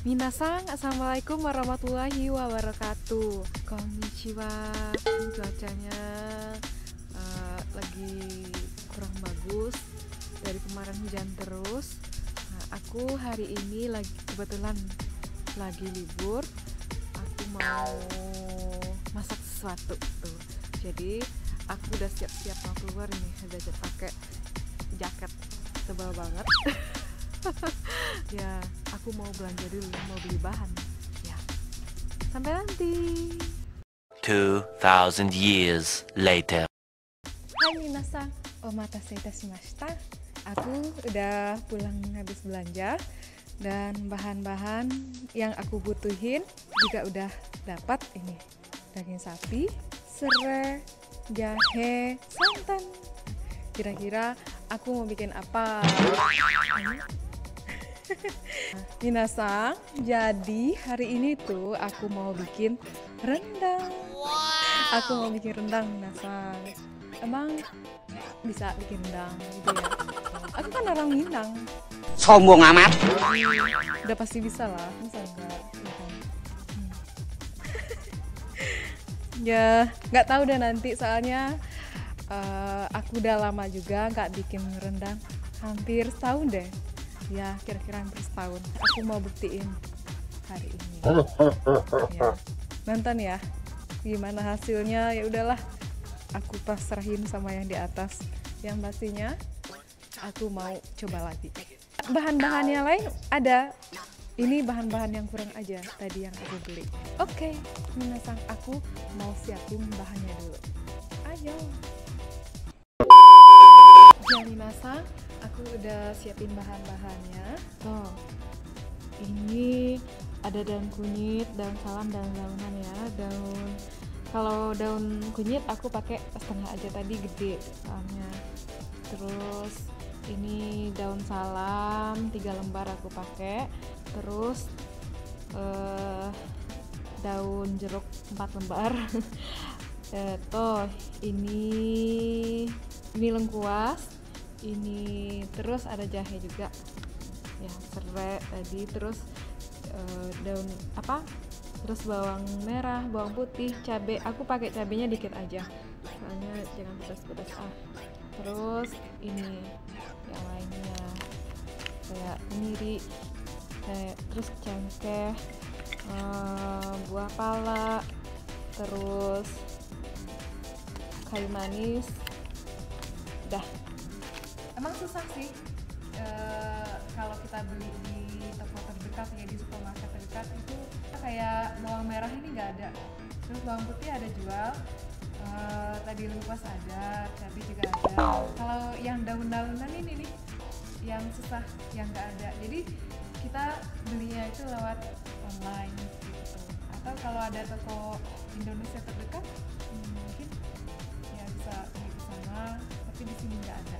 Minasang, assalamualaikum warahmatullahi wabarakatuh. Konnichiwa. Cuacanya lagi kurang bagus. Dari kemarin hujan terus. Nah, aku hari ini kebetulan lagi libur. Aku mau masak sesuatu tuh. Jadi aku udah siap-siap mau keluar ini. Udah pakai jaket tebal banget. Ya, aku mau belanja dulu, mau beli bahan. Ya, sampai nanti. 2000 years later. Hai minasang, omatase itashimashita. Aku udah pulang habis belanja dan bahan-bahan yang aku butuhin juga udah dapat ini. Daging sapi, serai, jahe, santan. Kira-kira aku mau bikin apa? Minasang, jadi hari ini tuh aku mau bikin rendang. Aku mau bikin rendang, minasang. Emang bisa bikin rendang gitu ya? Aku kan orang Minang. Sombong amat. Udah pasti bisa lah, masa enggak? Ya, nggak tahu deh nanti soalnya aku udah lama juga nggak bikin rendang, hampir setahun deh. Ya, kira-kira hampir setahun. Aku mau buktiin hari ini. Ya, nonton ya, gimana hasilnya. Ya udahlah, aku pasrahin sama yang di atas. Yang pastinya, aku mau coba lagi. Bahan-bahannya lain ada. Ini bahan-bahan yang kurang aja tadi yang aku beli. Oke, minasang, aku mau siapin bahannya dulu. Ayo. Jadi minasang, aku udah siapin bahan-bahannya. Tuh, ini ada daun kunyit, daun salam, daun-daunan ya. Kalau daun kunyit aku pakai setengah aja tadi, gede soalnya. Terus ini daun salam 3 lembar aku pakai. Terus daun jeruk 4 lembar. Tuh, ini lengkuas. Ini terus ada jahe juga ya, serai tadi. Terus daun terus bawang merah, bawang putih, cabai. Aku pakai cabainya dikit aja soalnya jangan pedas-pedas. Terus ini yang lainnya kayak kemiri, terus cengkeh, buah pala, terus kayu manis. Dah. Emang susah sih kalau kita beli di toko terdekat ya, di supermarket terdekat itu kayak bawang merah ini nggak ada, terus bawang putih ada jual, tadi lengkuas ada, cabai juga ada. Kalau yang daun-daunan ini nih yang susah, yang nggak ada. Jadi kita belinya itu lewat online gitu, atau kalau ada toko Indonesia terdekat mungkin ya bisa beli ke sana, tapi di sini nggak ada.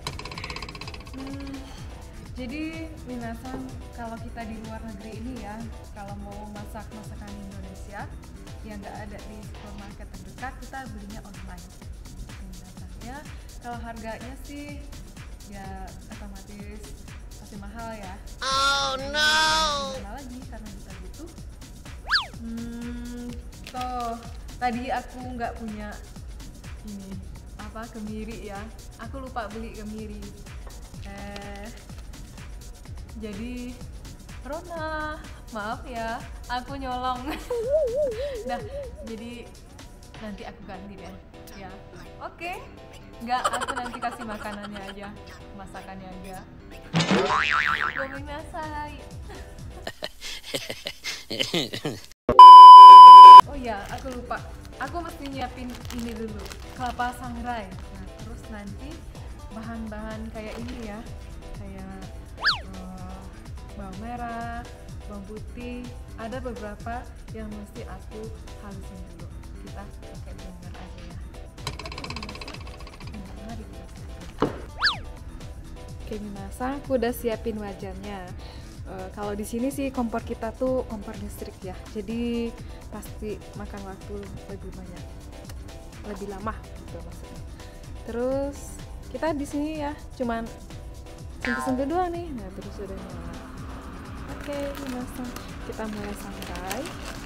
Jadi minasang, kalau kita di luar negeri ini ya, kalau mau masak masakan Indonesia yang nggak ada di supermarket terdekat, kita belinya online. Minasang ya, kalau harganya sih ya otomatis pasti mahal ya. Oh no. Mahal lagi karena kita butuh. Tuh, tadi aku nggak punya ini kemiri ya. Aku lupa beli kemiri. Jadi Rona, maaf ya, aku nyolong. Nah, jadi nanti aku ganti deh. Ya, oke. Nggak, aku nanti kasih makanannya aja, masakannya aja. Gomenasai. Oh ya, aku lupa. Aku mesti nyiapin ini dulu, kelapa sangrai. Nah, terus nanti bahan-bahan kayak ini ya, kayak bawang merah, bawang putih, ada beberapa yang mesti aku halusin dulu. Kita pakai blender aja ya. Oke minasang, aku udah siapin wajannya. Kalau di sini sih kompor kita tuh kompor listrik ya, jadi pasti makan waktu lebih banyak, lebih lama gitu maksudnya. Terus kita di sini ya cuman sentuh-sentuh doang nih. Nah terus udah nyala. Oke minasang, kita mulai santai.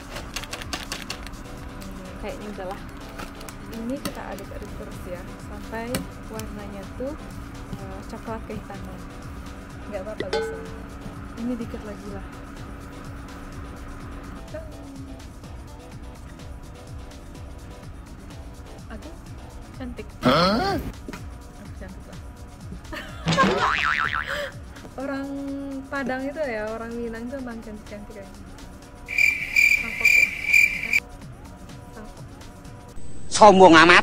Kayaknya udahlah, ini kita aduk-aduk terus ya sampai warnanya tuh coklat kehitaman. Nggak apa-apa guys, ini dikit lagi lah. Aku cantik. Aku cantik lah. Orang Padang itu ya, orang Minang itu emang cantik-cantik kayak gini. Sampok ya. Sampok. Sombong amat.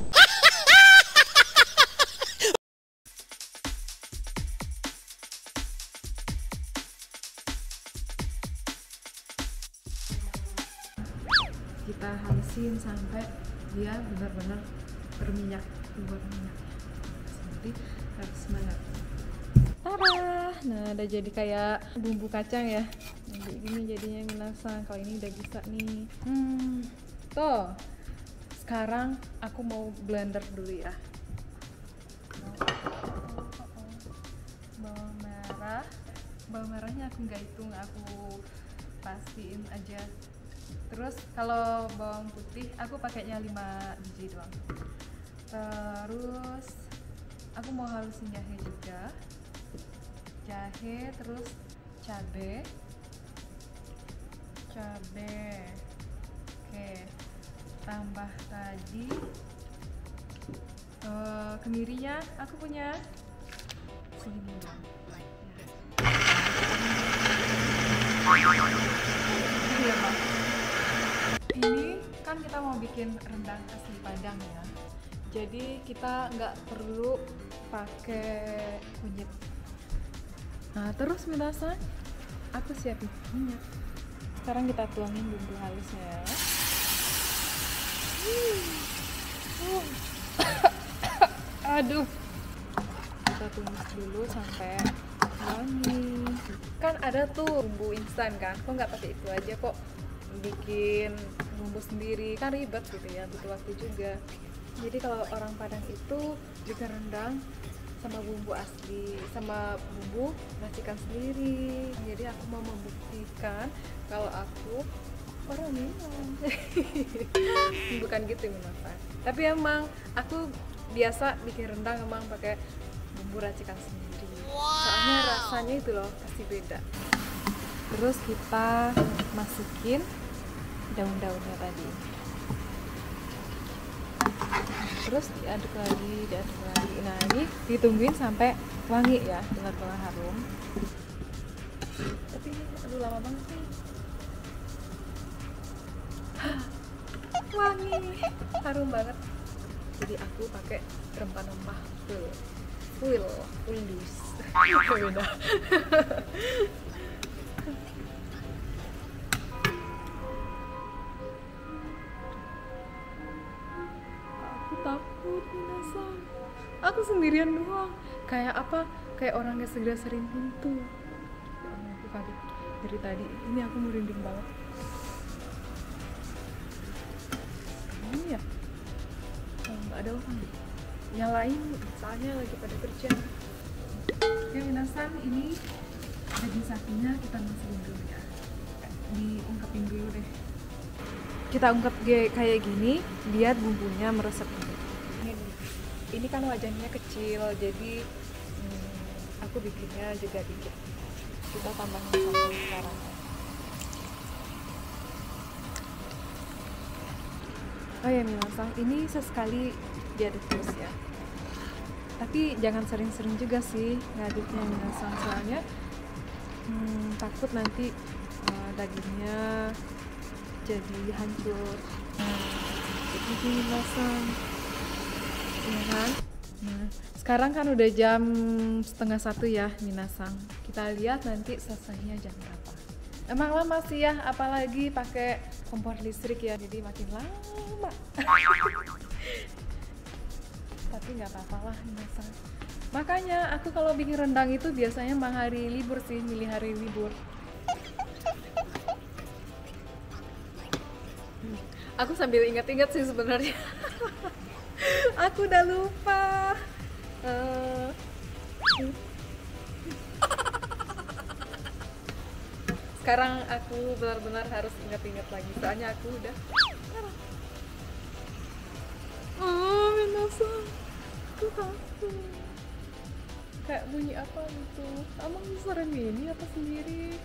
Kita halusin sampai dia benar-benar berminyak, berminyak. Jadi harus semangat. Tada! Nah, udah jadi kayak bumbu kacang ya. Nah, kayak gini jadinya minasang. Kalau ini udah bisa nih. Tuh. Sekarang aku mau blender dulu ya. Bawang merah. Bawang merahnya aku nggak hitung, aku pastiin aja. Terus kalau bawang putih aku pakainya 5 biji doang. Terus aku mau halusin jahe juga. Jahe, terus cabe. Oke, tambah tadi kemirinya aku punya segini doang. Ini ya Bang. Ini kan kita mau bikin rendang asli Padang ya, jadi kita nggak perlu pakai kunyit. Nah terus minasang, aku siapin minyak. Sekarang kita tuangin bumbu halusnya ya. Aduh, kita tumis dulu sampai wangi. Kan ada tuh bumbu instan kan, kok nggak pakai itu aja kok bikin bumbu sendiri, kan ribet gitu ya, butuh waktu juga. Jadi kalau orang Padang itu bikin rendang sama bumbu asli, sama bumbu racikan sendiri. Jadi aku mau membuktikan kalau aku orang Minang. Bukan gitu minasang, tapi emang aku biasa bikin rendang emang pakai bumbu racikan sendiri. Soalnya rasanya itu loh pasti beda. Terus kita masukin daun-daunnya tadi, terus diaduk lagi. Nah ini ditungguin sampai wangi ya, benar-benar harum. Tapi aduh lama banget nih. Wangi, harum banget. Jadi aku pakai rempah-rempah full dus. Beda. Takut minasang, aku sendirian doang, kayak apa, kayak orang yang segera sering pintu. Ya Allah, aku kaget dari tadi, ini aku merinding banget. Ini ya nggak ada orang, yang lain soalnya lagi pada kerja. Oke minasang, ini daging sapinya kita masukin dulu ya, diungkepin dulu deh. Kita ungkep kayak gini biar bumbunya meresap. Ini kan wajannya kecil, jadi aku bikinnya juga dikit. Kita tambahin sambal sekarang. Oh ya minasang, ini sesekali diaduk terus ya. Tapi jangan sering-sering juga sih ngaduknya minasang, soalnya takut nanti dagingnya jadi hancur. Jadi minasang, ya kan? Nah, sekarang kan udah jam 12:30 ya minasang. Kita lihat nanti selesainya jam berapa. Emang lama sih ya, apalagi pakai kompor listrik ya, jadi makin lama. Tapi nggak apa-apa lah minasang. Makanya aku kalau bikin rendang itu biasanya emang hari libur sih, milih hari libur. Aku sambil ingat-ingat sih sebenarnya. Aku udah lupa. Sekarang aku benar-benar harus ingat-ingat lagi, soalnya aku udah minasan, aku takut. Kayak bunyi apa gitu? Emang serem ini apa sendiri?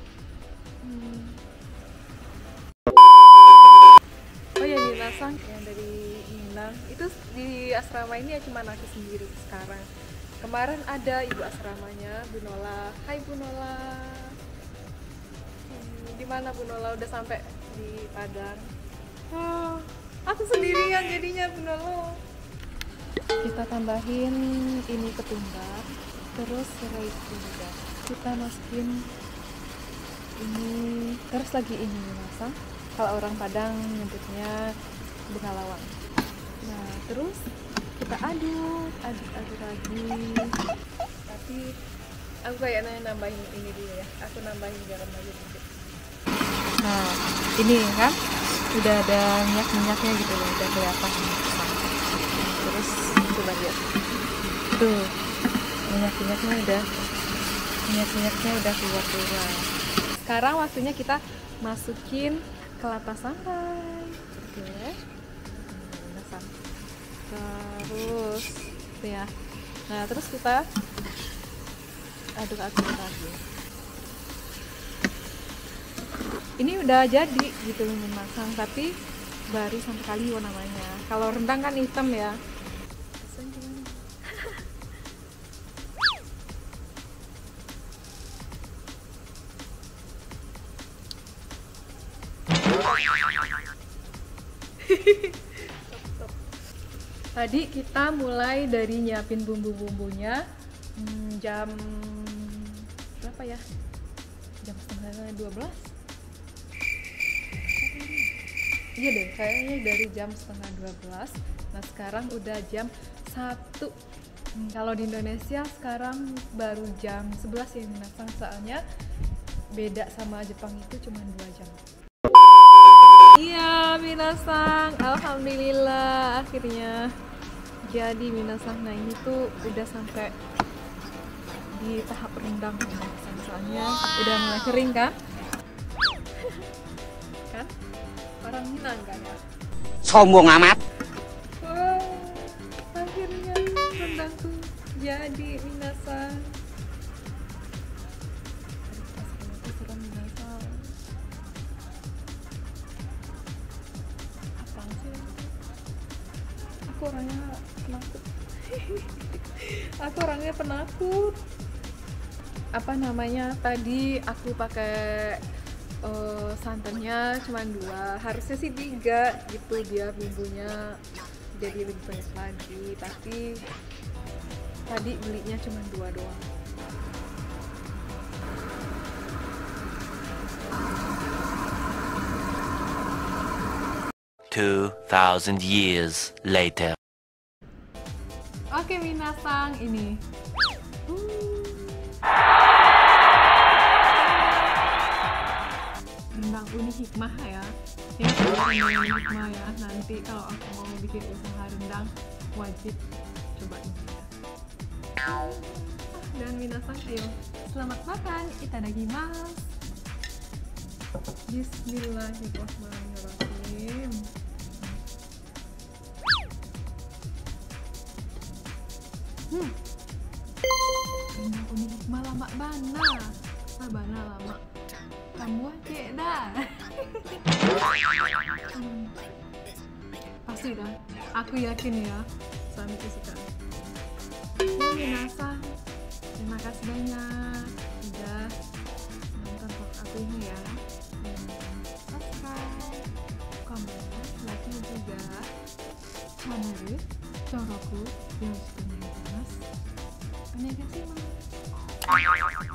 Oh ya, minasan yang dari Minang itu di asrama ini ya cuma aku sendiri sekarang. Kemarin ada ibu asramanya, Bu Nola. Hai Bu Nola. Di mana Bu Nola? Udah sampai di Padang. Aku sendirian jadinya Bu Nola. Kita tambahin ini ketumbar, terus serai juga. Kita masukin ini, terus lagi ini minasan. Kalau orang Padang nyebutnya bengalawang. Nah, terus kita aduk lagi. Tapi aku kayaknya nambahin ini dulu ya. Aku nambahin garam lagi sedikit. Nah, ini kan udah ada minyak-minyaknya gitu loh, udah kelihatan. Terus coba lihat. Tuh, minyak-minyaknya udah keluar. Sekarang waktunya kita masukin kelapa sambal. Oke. Terus ya. Nah, terus kita aduk-aduk lagi. Ini udah jadi gitu memasang, tapi baru sampai kali namanya. Kalau rendang kan hitam ya. Tadi kita mulai dari nyiapin bumbu-bumbunya jam berapa ya? Jam setengah 12? Iya deh, kayaknya dari jam setengah 12. Nah, sekarang udah jam 1. Kalau di Indonesia sekarang baru jam 11 ya minasan, soalnya beda sama Jepang itu cuma 2 jam. Iya minasan, alhamdulillah akhirnya jadi minasan. Nah, ini tuh udah sampai di tahap rendang minasan, soalnya udah mulai kering kan? Kan? Orang Minang kan ya? Sombong amat. Wah, akhirnya rendang tuh jadi minasan. Aku orangnya penakut. Apa namanya, tadi aku pakai santannya cuma 2, harusnya sih 3 gitu biar bumbunya jadi lebih banyak lagi, tapi tadi belinya cuma 2 doang. $2,000 years later. Oke minasan, ini rendang uni hikmah ya. Ini rendang uni hikmah ya. Nanti kalau aku mau bikin usaha rendang wajib cobain ya. Dan minasan, ayo selamat makan, itadakimasu. Bismillahirrahmanirrahim. Rendang uni hikmah lama bana. Lama. Kamu aja dah. Pasti dah. Aku yakin ya. Suamiku suka. Minasan, terima kasih banyak udah nonton vlog aku ini ya. Subscribe, komen, like juga channel Choroku Yoshiko Naimasu. Annyeonghaseyo.